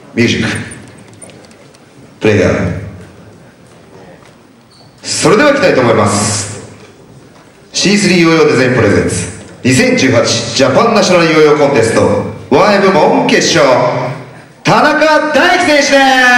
ミュージックプレイヤー。それではいきたいと思います。 C3 ヨーヨーデザインプレゼンツ2018ジャパンナショナルヨーヨーコンテストワンエ部門決勝、田中大輝選手です。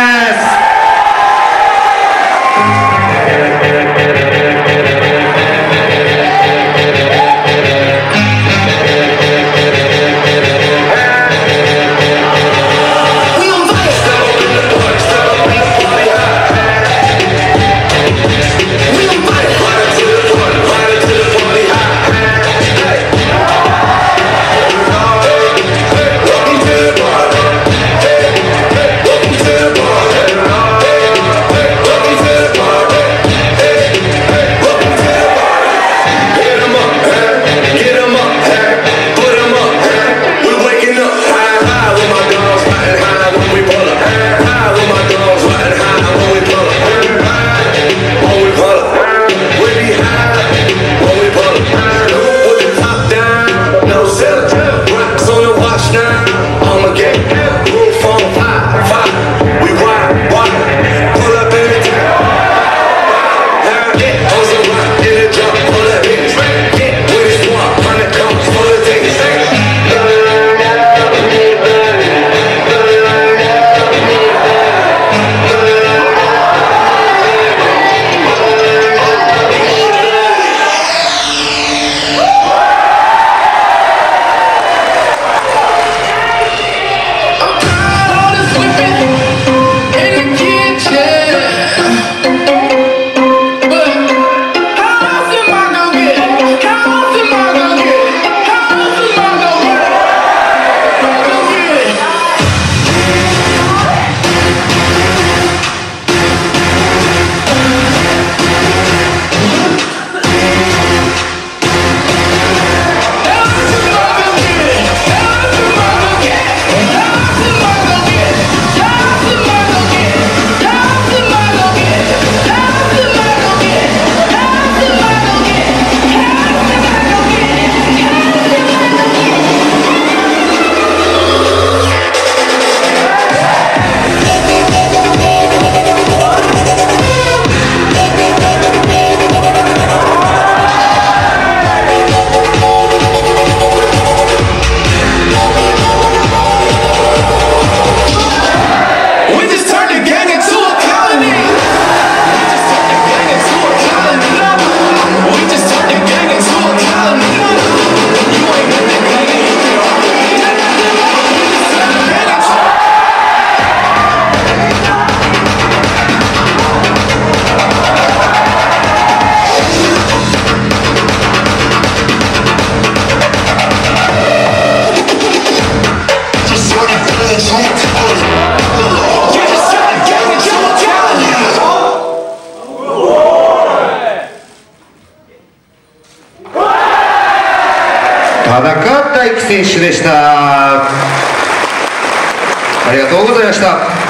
田中大輝選手でした。ありがとうございました。